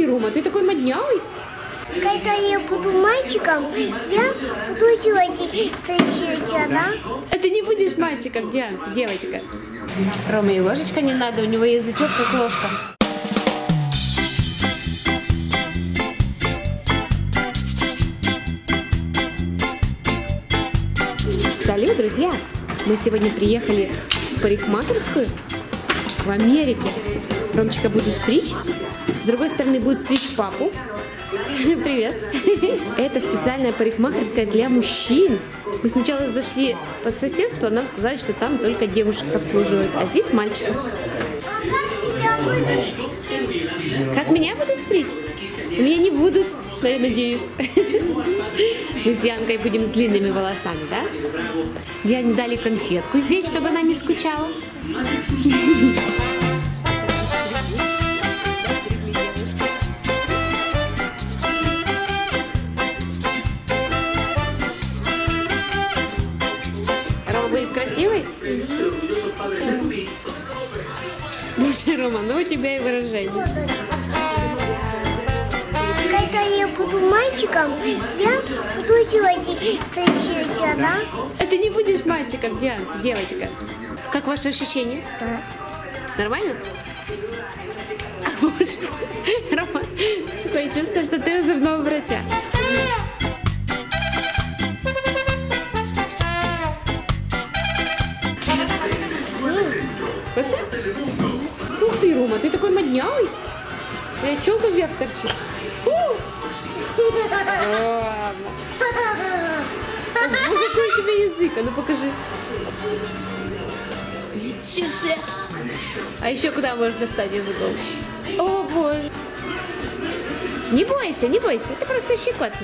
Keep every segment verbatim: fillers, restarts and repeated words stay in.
Рома, ты такой моднявый. Когда я буду мальчиком, я буду делать это, да? А ты не будешь мальчиком, Диан, ты девочка. Рома, и ложечка не надо, у него язычок как ложка. Салют, друзья! Мы сегодня приехали в парикмахерскую в Америке. Ромчика будет стричь. С другой стороны будет стричь папу. Привет! Это специальная парикмахерская для мужчин. Мы сначала зашли по соседству, а нам сказали, что там только девушек обслуживают, а здесь мальчиков. Как меня будут стричь? Меня не будут, но я надеюсь. Мы с Дианкой будем с длинными волосами, да? Диане дали конфетку здесь, чтобы она не скучала. Рома будет красивый? Слушай, Рома, ну у тебя и выражение. Когда я буду мальчиком, я буду делать это, да? А ты не будешь мальчиком, Диан, ты девочка. Как ваши ощущения? Да. Нормально? Боже, Рома, такое чувство, что ты у зубного врача. Вкусно? Ух ты, Рома, ты такой моднявый. Я челка вверх торчит. Рома. Ого, какой у тебя язык, а ну покажи. Ничего себе. А еще куда можно достать языком? О, боже. Не бойся, не бойся, это просто щекотно.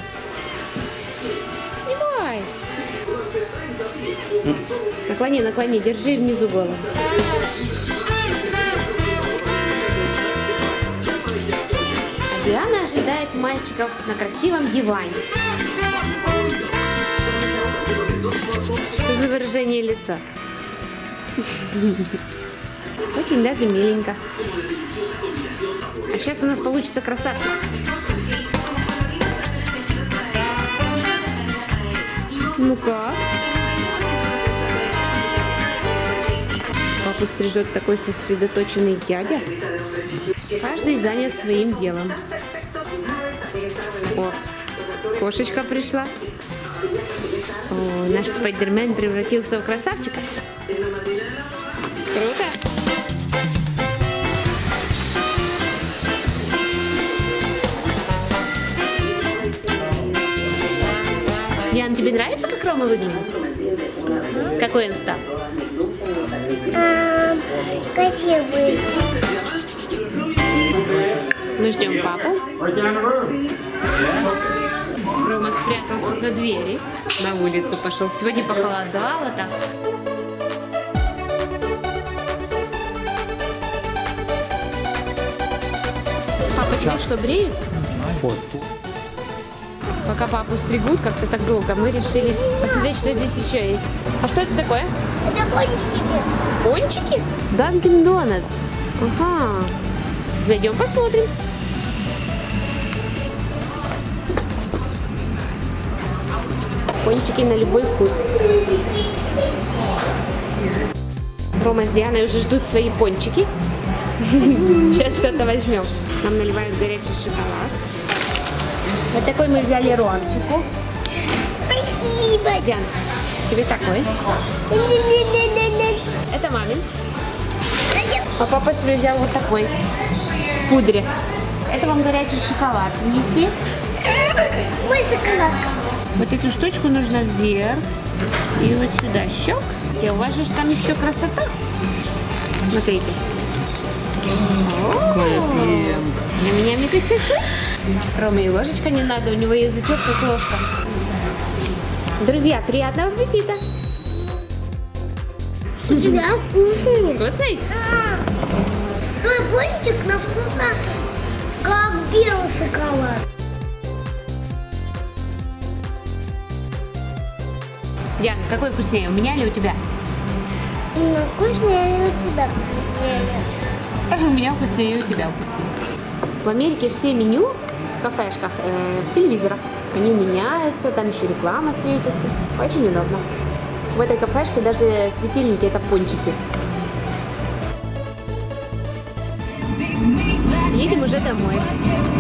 Не бойся. Наклони, наклони, держи внизу голову. А Диана ожидает мальчиков на красивом диване. Что за выражение лица? Очень даже миленько. А сейчас у нас получится красавчик. Ну как? Папу стрижет такой сосредоточенный дядя. Каждый занят своим делом. О, кошечка пришла. О, наш Спайдермен превратился в красавчика. Круто! Диан, тебе нравится, как Рома выглядит? Какой он стал? А, красивый. Мы ждем папу. Рома спрятался за двери. На улицу пошел. Сегодня похолодало там. Папа, тебя что, бреют? Вот. Пока папу стригут как-то так долго, мы решили посмотреть, что здесь еще есть. А что это такое? Это пончики. Пончики? Данкин Донатс. Ага. Зайдем посмотрим. Пончики на любой вкус. Рома с Дианой уже ждут свои пончики. Сейчас что-то возьмем. Нам наливают горячий шоколад. Вот такой мы взяли Ромчику. Спасибо. Диан, тебе такой. Это мамин. А папа себе взял вот такой. В пудре. Это вам горячий шоколад принесли. Мой шоколадка. Вот эту штучку нужно вверх. И вот сюда щек. Где у вас же там еще красота. Смотрите. На меня мне кось-кось. Рома, и ложечка не надо, у него язычок как ложка. Друзья, приятного аппетита! У тебя вкусный. Вкусный? Да. Твой пончик на вкус как белый шоколад. Диана, какой вкуснее, у меня или у тебя? Ну, вкуснее у тебя. У меня вкуснее, и у тебя вкуснее. В Америке все меню в кафешках, э, в телевизорах, они меняются, там еще реклама светится. Очень удобно. В этой кафешке даже светильники — это пончики. Едем уже домой.